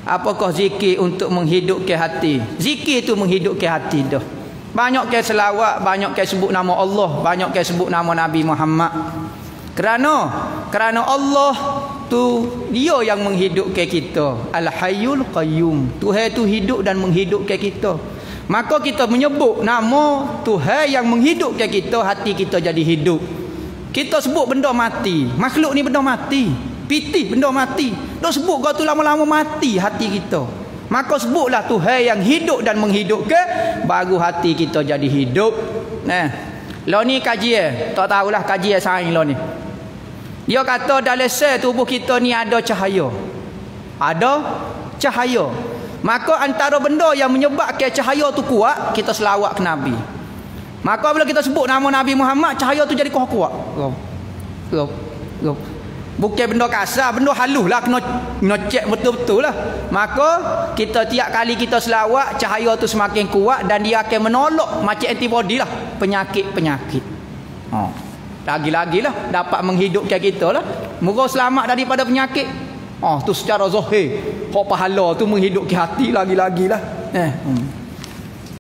Apakah zikir untuk menghidupkan hati? Zikir itu menghidupkan hati dah. Banyak ke selawat, banyak ke sebut nama Allah, banyak ke sebut nama Nabi Muhammad. Kerana Allah tu dia yang menghidupkan kita. Al-Hayyul Qayyum. Tuhan tu hidup dan menghidupkan kita. Maka kita menyebut nama Tuhan yang menghidupkan kita, hati kita jadi hidup. Kita sebut benda mati. Makhluk ni benda mati. Pitih benda mati. Dah sebut kau tu lama-lama mati hati kita. Maka sebutlah Tuhan yang hidup dan menghidupkan, baru hati kita jadi hidup. Nah, lo ni kajian, tak tahulah kajian sains lo ni. Dia kata dalam sel tubuh kita ni ada cahaya. Ada cahaya. Maka antara benda yang menyebabkan cahaya tu kuat, kita selawat ke Nabi. Maka bila kita sebut nama Nabi Muhammad, cahaya tu jadi kuat. Bukan benda kasar, benda halus lah, kena cek betul-betul lah. Maka kita tiap kali kita selawat, cahaya tu semakin kuat dan dia akan menolak macam antibody lah penyakit-penyakit. Lagi-lagi lah dapat menghidupkan kita lah. Moga selamat daripada penyakit. Tu secara zahir. Hak pahala tu menghidupkan hati lagi-lagi lah.